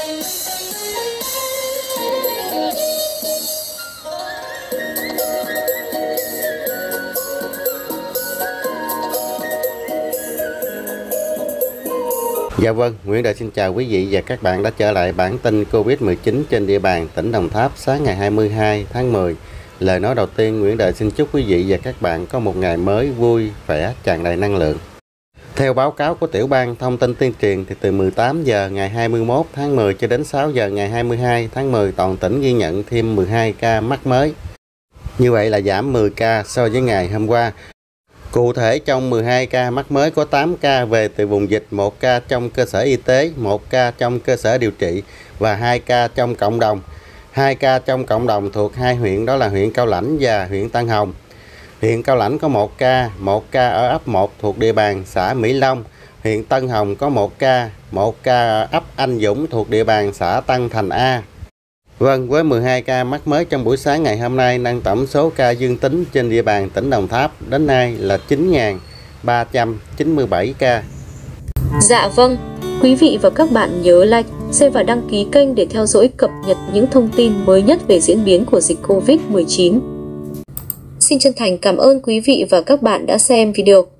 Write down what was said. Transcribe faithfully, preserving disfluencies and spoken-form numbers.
Dạ vâng, Nguyễn Đại xin chào quý vị và các bạn đã trở lại bản tin Covid mười chín trên địa bàn tỉnh Đồng Tháp sáng ngày hai mươi hai tháng mười. Lời nói đầu tiên, Nguyễn Đại xin chúc quý vị và các bạn có một ngày mới vui, khỏe, tràn đầy năng lượng. Theo báo cáo của tiểu ban thông tin tuyên truyền thì từ mười tám giờ ngày hai mươi mốt tháng mười cho đến sáu giờ ngày hai mươi hai tháng mười, toàn tỉnh ghi nhận thêm mười hai ca mắc mới. Như vậy là giảm mười ca so với ngày hôm qua. Cụ thể trong mười hai ca mắc mới có tám ca về từ vùng dịch, một ca trong cơ sở y tế, một ca trong cơ sở điều trị và hai ca trong cộng đồng. hai ca trong cộng đồng thuộc hai huyện đó là huyện Cao Lãnh và huyện Tân Hồng. Huyện Cao Lãnh có một ca, một ca ở ấp một thuộc địa bàn xã Mỹ Long. Huyện Tân Hồng có một ca, một ca ở ấp Anh Dũng thuộc địa bàn xã Tân Thành A. Vâng, với mười hai ca mắc mới trong buổi sáng ngày hôm nay, nâng tổng số ca dương tính trên địa bàn tỉnh Đồng Tháp đến nay là chín nghìn ba trăm chín mươi bảy ca. Dạ vâng, quý vị và các bạn nhớ like, share và đăng ký kênh để theo dõi cập nhật những thông tin mới nhất về diễn biến của dịch Covid mười chín. Xin chân thành cảm ơn quý vị và các bạn đã xem video.